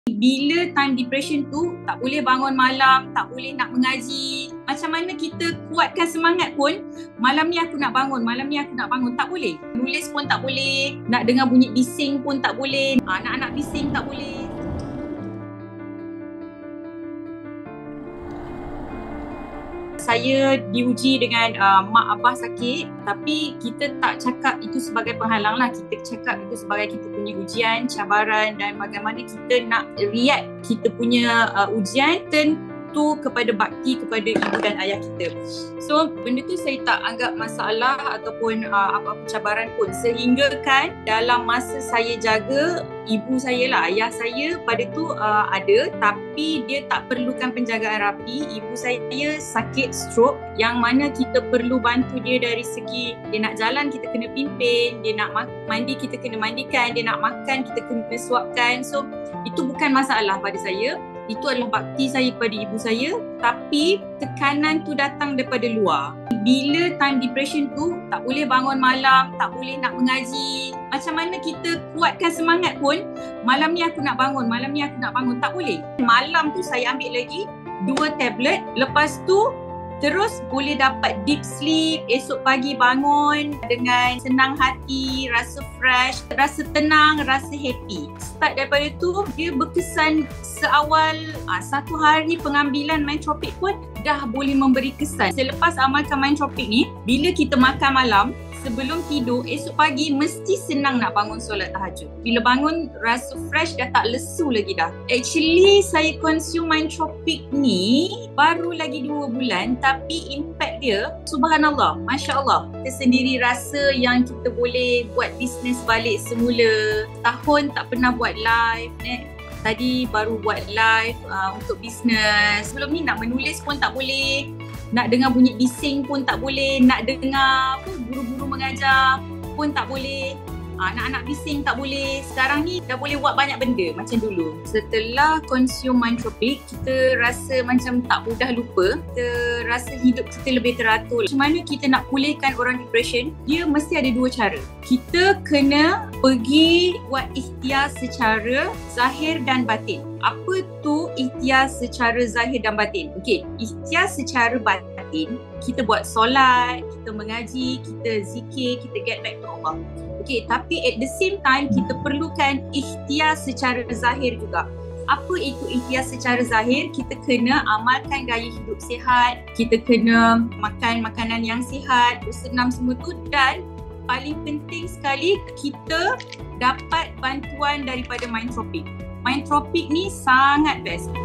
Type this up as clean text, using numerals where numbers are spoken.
Bila time depression tu, tak boleh bangun malam, tak boleh nak mengaji. Macam mana kita kuatkan semangat pun, malam ni aku nak bangun, malam ni aku nak bangun. Tak boleh. Nulis pun tak boleh, nak dengar bunyi bising pun tak boleh, anak-anak bising tak boleh. Saya diuji dengan mak abah sakit, tapi kita tak cakap itu sebagai penghalang lah. Kita cakap itu sebagai kita punya ujian, cabaran dan bagaimana kita nak react kita punya ujian tentu kepada bakti kepada ibu dan ayah kita. So benda tu saya tak anggap masalah ataupun apa-apa cabaran pun, sehingga kan dalam masa saya jaga ibu saya lah, ayah saya pada tu ada, tapi dia tak perlukan penjagaan rapi. Ibu saya sakit stroke yang mana kita perlu bantu dia dari segi dia nak jalan kita kena pimpin, dia nak mandi kita kena mandikan, dia nak makan kita kena suapkan. So itu bukan masalah pada saya. Itu adalah bakti saya kepada ibu saya, tapi tekanan tu datang daripada luar. Bila time depression tu, tak boleh bangun malam, tak boleh nak mengaji. Macam mana kita kuatkan semangat pun, malam ni aku nak bangun, malam ni aku nak bangun. Tak boleh. Malam tu saya ambil lagi 2 tablet, lepas tu terus boleh dapat deep sleep, esok pagi bangun dengan senang hati, rasa fresh, rasa tenang, rasa happy. Start daripada tu, dia berkesan seawal 1 hari pengambilan Mindtropic pun dah boleh memberi kesan. Selepas amalkan Mindtropic ni, bila kita makan malam, sebelum tidur, esok pagi mesti senang nak bangun solat tahajud. Bila bangun, rasa fresh, dah tak lesu lagi dah. Actually, saya consume Mindtropic ni baru lagi 2 bulan, tapi impact dia, subhanallah, Masya Allah. Kita sendiri rasa yang kita boleh buat bisnes balik semula. Tahun tak pernah buat live, tadi baru buat live untuk bisnes. Sebelum ni nak menulis pun tak boleh, nak dengar bunyi bising pun tak boleh, nak dengar guru-guru mengajar pun tak boleh, anak-anak bising tak boleh. Sekarang ni dah boleh buat banyak benda macam dulu. Setelah consume Mindtropic, kita rasa macam tak mudah lupa. Kita rasa hidup kita lebih teratur. Macam mana kita nak pulihkan orang depression? Dia mesti ada 2 cara. Kita kena pergi buat ikhtiar secara zahir dan batin. Apa tu ikhtiar secara zahir dan batin? Okey, ikhtiar secara batin, kita buat solat, kita mengaji, kita zikir, kita get back to Allah. Okey, tapi at the same time, kita perlukan ikhtiar secara zahir juga. Apa itu ikhtiar secara zahir? Kita kena amalkan gaya hidup sihat, kita kena makan makanan yang sihat, bersenam semua tu, dan paling penting sekali, kita dapat bantuan daripada Mindtropic. Mindtropic ni sangat best.